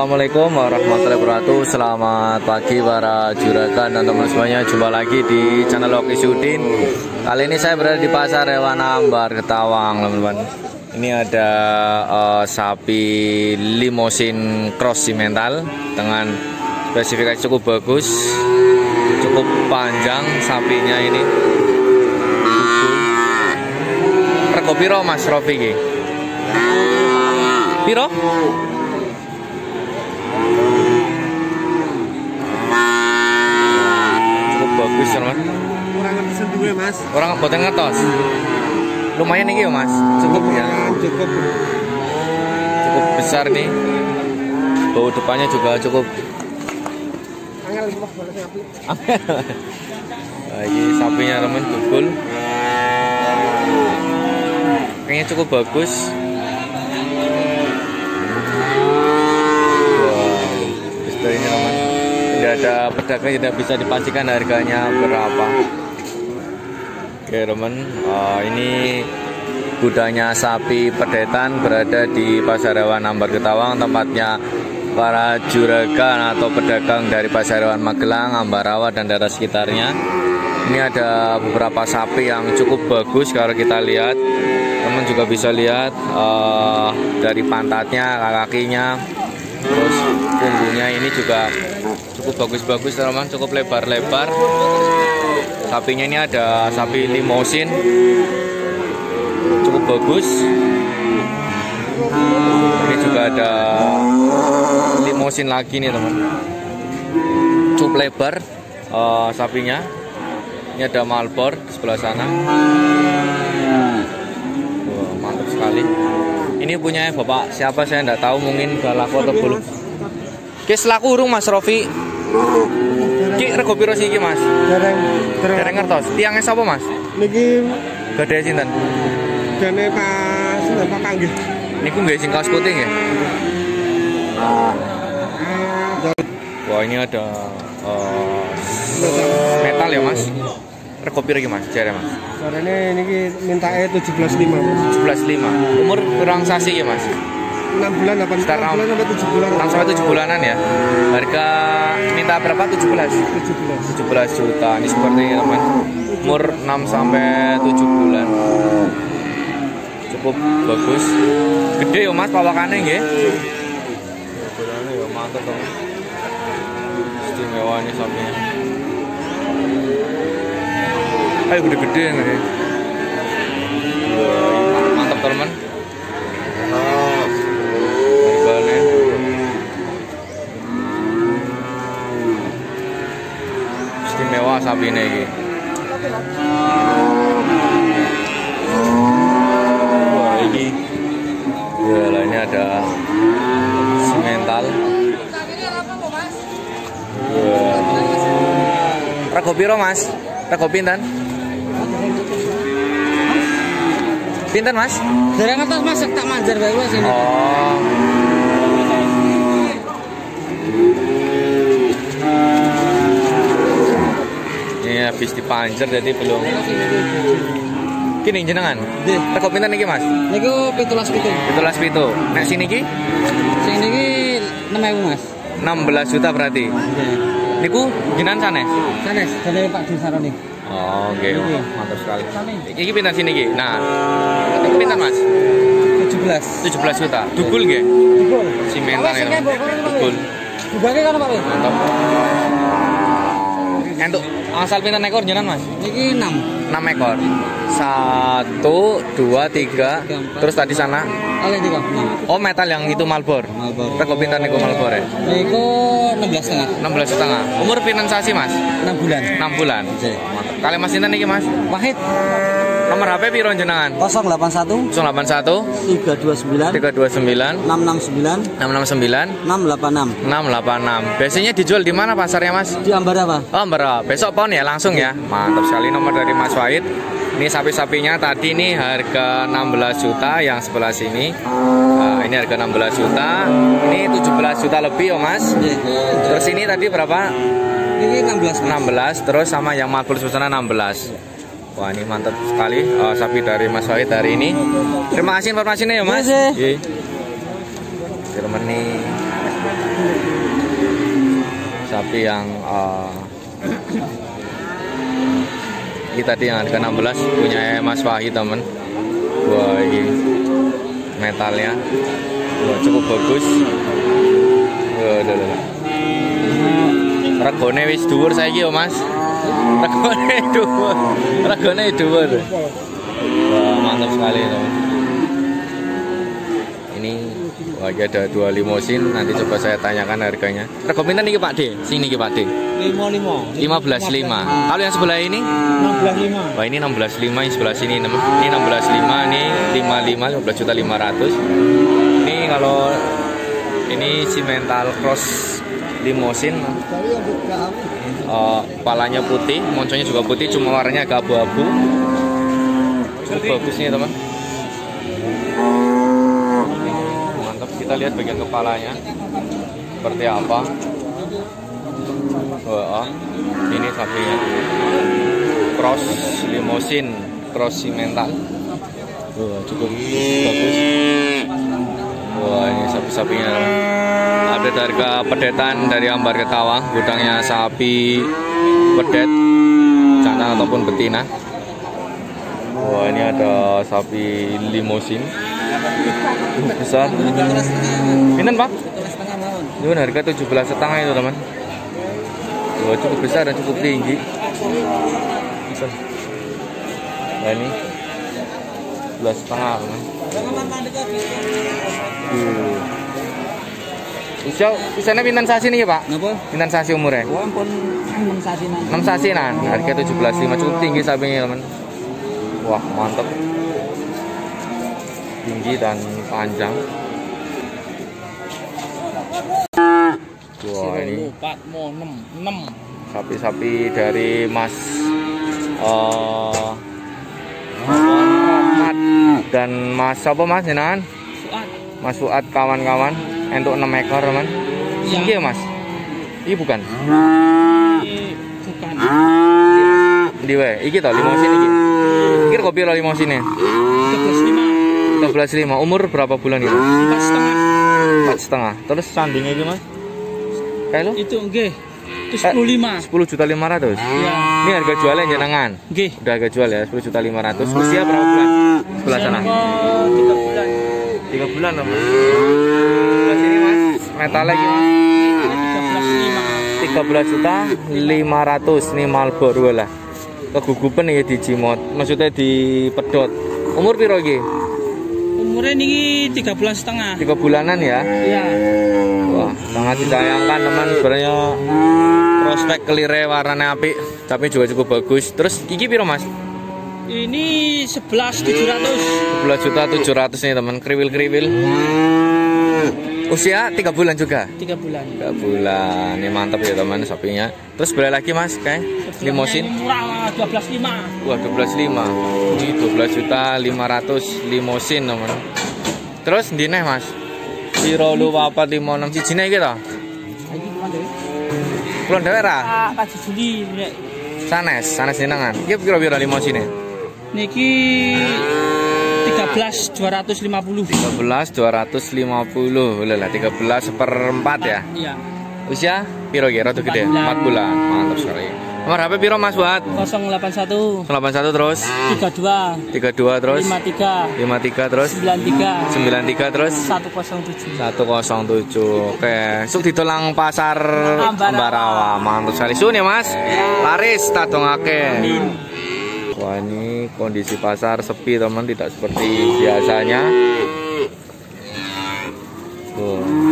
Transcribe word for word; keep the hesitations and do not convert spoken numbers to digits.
Assalamualaikum warahmatullahi wabarakatuh. Selamat pagi para juragan dan teman semuanya. Jumpa lagi di channel Oki Sudin. Kali ini saya berada di pasar hewan Ambar Ketawang, teman-teman. Ini ada uh, sapi limosin cross simental dengan spesifikasi cukup bagus, cukup panjang sapinya ini. Rego piro Mas Rofi iki? Piro? Cukup bagus teman. Kurang ngertos duwe Mas. Orang boten ngertos. Lumayan nih ya Mas. Cukup ya. Cukup. Cukup besar nih. Bau depannya juga cukup. Angel rumah boleh sapi. Nah, ini sapinya teman tukul. Kayaknya cukup bagus. Ini teman, tidak ada pedagang, tidak bisa dipastikan harganya berapa. Oke teman, uh, ini gudangnya sapi pedetan berada di Pasar Hewan Ambar Ketawang, tempatnya para juragan atau pedagang dari Pasar Hewan Magelang, Ambarawa dan daerah sekitarnya. Ini ada beberapa sapi yang cukup bagus kalau kita lihat. Teman juga bisa lihat uh, dari pantatnya, kakinya, terus punggungnya ini juga cukup bagus-bagus teman, cukup lebar-lebar. Sapinya ini ada sapi limosin, cukup bagus. Ini juga ada limosin lagi nih teman, cukup lebar uh, sapinya. Ini ada Malbor di sebelah sana. Wah, mantap sekali. Ini punya bapak siapa saya tidak tahu, mungkin udah laku atau belum. Ki selaku urung Mas Rofi. Ki rego piro sih iki Mas? Dereng Dereng ngertos. Tiangnya sapa Mas? Niki Gede sinten? dene Pak Sinten Pak Kanggih. Niku nggih sing kaos putih nggih. Wah, ini ada uh, metal ya Mas. Rego piro iki Mas? Jare Mas. Jarene niki mintake tujuh belas koma lima. tujuh belas koma lima. Umur kurang sasi ya Mas? enam bulan delapan bulan sampai tujuh bulan. enam sampai tujuh bulanan ya. Harga minta berapa? tujuh belas. tujuh belas. tujuh belas juta. Ini seperti ini teman. Umur enam sampai tujuh bulan. Cukup bagus. Gede ya Mas pawakannya nggih. Pawakannya ya mantap teman. Istimewa ini sapinya. Ayo gede-gede nih. Wah, mantap teman. Istimewa sapi ini. Wah, ini. Wah, ini ada simental. Wah. Rego piro Mas? Rego pinten? Pinten Mas? Dereng ngertos Mas, tak manjer bae Mas ini. Oh. Ini habis dipanjer jadi belum. Kini jenengan? Nggih. Rego pinten iki Mas? Niku pitulas pitu. Pitulas pitu. Nek sini ki? Sing niki enam ewu Mas. enam belas juta berarti. Nggih. Niku jenengan sanes? Sanes dari Pak Desaroni. Oh, oke. Okay. Mantap sekali. Iki pinten sini ki? Nah. Iki pinten Mas? tujuh belas. tujuh belas juta. Dugul nggih? Dugul. Simental ya. Dugul. Dugulnya kan Pak? Mantap. Entuk asal pinten ekor jenengan Mas? Niki enam. enam ekor. satu, dua, tiga. Terus tadi sana? Oleh tiga. Oh, metal yang itu Malbor. Malbor. Rego pinten niku Malbor ya? Niku enam belas setengah. enam belas setengah. Umur pinten sasi Mas? enam bulan. enam bulan. Mantap. Kali Mas sinten niki Mas? Wahid. Nomor H P piro jenengan? nol delapan satu nol delapan satu tiga dua sembilan tiga dua sembilan enam enam sembilan enam enam sembilan enam delapan enam enam delapan enam. Biasanya dijual di mana pasarnya Mas? di Ambarawa. Oh, Ambarawa. Besok pon ya langsung ya. Mantap sekali nomor dari Mas Wahid. Ini sapi-sapinya tadi nih harga enam belas juta, yang sebelah sini. Nah, ini harga enam belas juta. Ini tujuh belas juta lebih, oh Mas. Terus ini tadi berapa? Ini enam belas. enam belas, terus sama yang Makbul Susana enam belas. Wah, ini mantap sekali uh, sapi dari Mas Wahid hari ini. Terima kasih informasinya ya Mas. Iya. Terima nih. sapi yang uh, ini tadi yang harga enam belas punya Mas Wahid teman. Wah ini metalnya, wah, cukup bagus. Wah, udah, udah. Regone wis dhuwur saiki yo Mas. Regone dhuwur. Regone dhuwur. Wah, mantap sekali teman. Ini wah, ada dua limosin, nanti coba saya tanyakan harganya. Rego pinten iki Pak D? Sini iki Pak D. lima lima. lima belas lima. Kalau yang sebelah ini? enam belas lima. Wah, ini enam belas lima, yang sebelah sini ini enam belas lima, ini lima puluh lima, lima belas juta lima ratus. Ini kalau ini simental cross limosin. Uh, kepalanya putih, monconya juga putih, cuma warnanya agak abu-abu. Cukup bagus nih teman. Mantap, kita lihat bagian kepalanya seperti apa. Wah, ini sapinya cross limosin, cross simental. Wah, cukup bagus. Wah, ini sapi-sapinya. Update harga pedetan dari Ambar ke Tawang, gudangnya sapi pedet jantan ataupun betina. Wah, ini ada sapi limosin besar. Pinten Pak? Ini harga tujuh belas setengah itu teman. Wah, cukup besar dan cukup tinggi. Nah, ini sebelas setengah teman. Uh. Usia usianya pinten sasi nih Pak? Napa? Pinten sasi umurnya? Oh, ampun enam sasinan. enam sasinan. Harga tujuh belas lima, cukup tinggi sapinya teman. Wah, mantap. Tinggi dan panjang. Wah, ini sapi-sapi dari Mas uh, Muhammad dan Mas apa Mas jenengan? Mas Fuad kawan-kawan untuk enam ekor teman. Iya Mas. Iya bukan. Bukan. Di wae, iki to limosin iki. Iki kok piro limosine? tiga belas lima. Umur berapa bulan ini? empat setengah. empat setengah. Terus sandingnya iki Mas? Kayak lo? Itu nggih. Itu sepuluh lima. sepuluh juta lima ratus. Iya. Ini harga jualnya jenengan. Nggih. Udah harga jual ya, sepuluh juta lima ratus. Usia berapa bulan? Sebelah sana. tiga bulan. tiga bulan loh Mas. Sebelah sini Mas. Metal lagi Mas. tiga belas lima. tiga belas juta lima ratus nih Marlboro lah. Kegugupan ya di Jimot. Maksudnya di pedot. Umur piro iki? Umurnya ini tiga bulan setengah. tiga bulanan ya. Iya. Wah, sangat disayangkan teman, sebenarnya prospek kelire warnanya apik, tapi juga cukup bagus. Terus iki piro Mas? Ini sebelas tujuh ratus. sebelas juta tujuh ratus nih teman, kriwil-kriwil. Usia tiga bulan juga. tiga bulan. tiga bulan. Ini mantap ya teman sapinya. Terus beli lagi Mas, kayak limosin. Ini murah dua belas lima. Wah, dua belas lima. Ini dua belas juta lima ratus limosin teman. Terus ndine Mas? Piro lu papat lima enam sijine iki to? Iki pulang dhewe. Pulang dhewe ra? Pak Juli nek Sanes, sanes jenengan. Iki piro-piro limosine? niki tiga belas dua ratus lima puluh. tiga belas dua ratus lima puluh. Lah tiga belas seperempat ya. Iya. Usia piro ya? Rada gede. empat bulan. Mantap sekali. Nomor H P piro Mas Buat? nol delapan satu. delapan satu terus tiga dua. tiga dua terus lima tiga. lima tiga terus sembilan tiga. sembilan tiga terus satu nol tujuh. satu nol tujuh. Oke, suk ditulang pasar Ambarawa. Mantap sekali. Sun ya Mas. Laris tak dongake. Wah, ini kondisi pasar sepi teman, tidak seperti biasanya. Tuh.